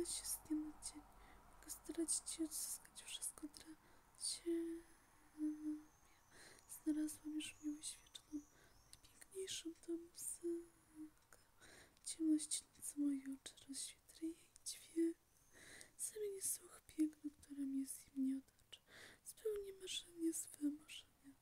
Żegnać się z dnia na dzień. Mogę starać ci odzyskać wszystko dla ciebie. Znalazłam już miłość wieczną, najpiękniejszą to muzyka. Ciemność nocy moje oczy rozświetli jej dźwięk. Zamieni słuch piękno, które mnie zimnie otacza. Spełni marzenie swe marzenia.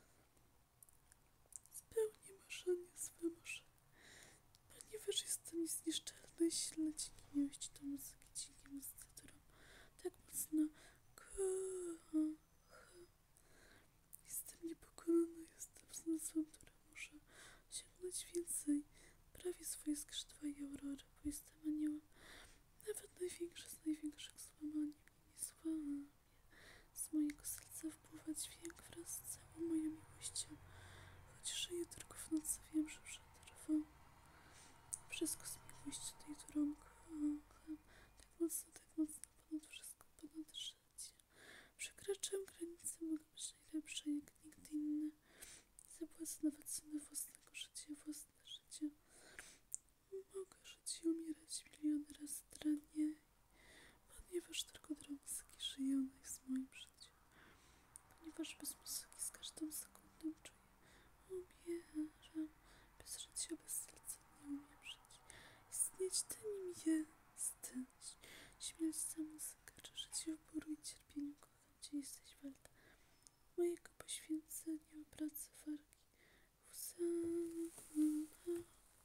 Spełni marzenie swe marzenia. Ponieważ jestem niezniszczalny, silny dzięki miłości do muzyki, dzięki muzyce, którą tak mocno kocham. Jestem niepokonana, jestem zmysłem, który może osiągnąć więcej. Prawie swoje skrzydła i aurory, bo jestem aniołem. Nawet największy z największych złamani mnie nie złamie. Z mojego serca wpływa dźwięk wraz z całą moją miłością. Choć żyję tylko w nocy, wiem, że przetrwam. Wszystko z miłości tej, którą kocham. Tak mocno, ponad wszystko, ponad życie. Przekraczam granice, mogę być najlepsza jak nigdy inny. Zapłacę nawet cenę własnego życia, własne życie. Mogę żyć i umierać miliony razy dla niej, ponieważ tylko dla muzyki żyje ona jest w moim życiu. Ponieważ bez muzyki z każdą sekundą czuję, umieram. Bez życia, bez serca nie umiem żyć. Istnieć ty nim jesteś. Śmierć za muzykę, czy życie w bólu i cierpieniu. Kocham cię, jesteś warta mojego poświęcenia, pracy, wargi, łza.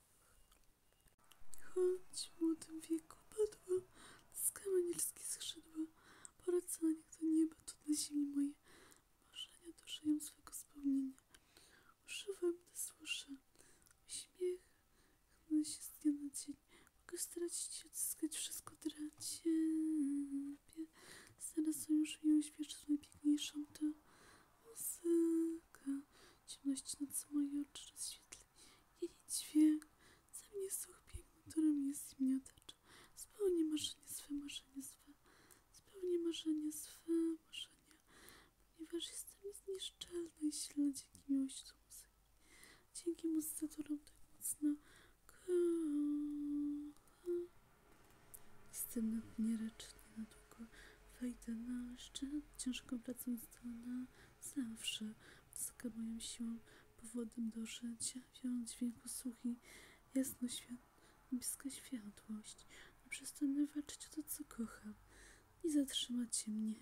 Choć w młodym wieku padła zyskała anielskie skrzydła, poracanie do nieba, to na ziemi moje marzenia dożyją swego spełnienia. Używam, gdy słyszę uśmiech, chwilę się z dnia na dzień. Mogę starać się odzyskać wszystko dla ciebie. Znalazłam już miłość wieczną, najpiękniejszą to muzyka. Ciemność nocy moje oczy rozświetli jej dźwięk. Ze mnie słuch piękny, który mnie zimnie otacza. Spełni marzenie swe, marzenie swe. Spełni marzenie swe, marzenia. Ponieważ jestem niezniszczalna i silna dzięki miłości do muzyki. Dzięki muzyce, którą tak mocno kocham. Jestem na dnie reczny, na długo wejdę na szczyt. Ciężką pracą zdolna zawsze. Muzyka moją siłą, powodem do życia. Wielą dźwięku słuchi, jasno niebieska światłość. Nie przestanę walczyć o to, co kocham. Nie zatrzymacie mnie.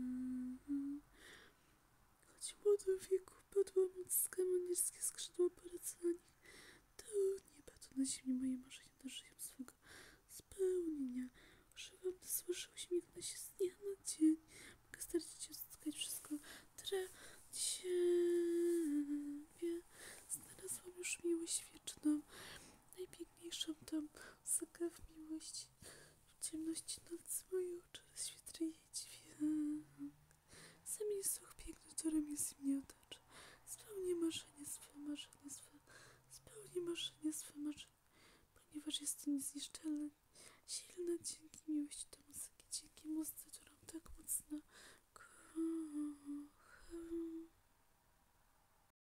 Choć w młodym wieku padłam, odzyskam anielskie skrzydła polecania. To nieba, to na ziemi moje marzenia dożyją swego spełnienia. Używam, gdy słyszę uśmiechnę się z dnia na dzień. Mogę starać się odzyskać wszystko dla ciebie. Znalazłam już miłość wieczną, najpiękniejszą tam muzykę w miłości. W ciemności nocy moje oczy rozświetli jej dźwięk. Zamień słuch piękny, który mnie zimnie otacza. Spełni marzenie swe, marzenie swe. Spełni marzenie swe, marzenie. Ponieważ jestem niezniszczalna, silna dzięki miłości do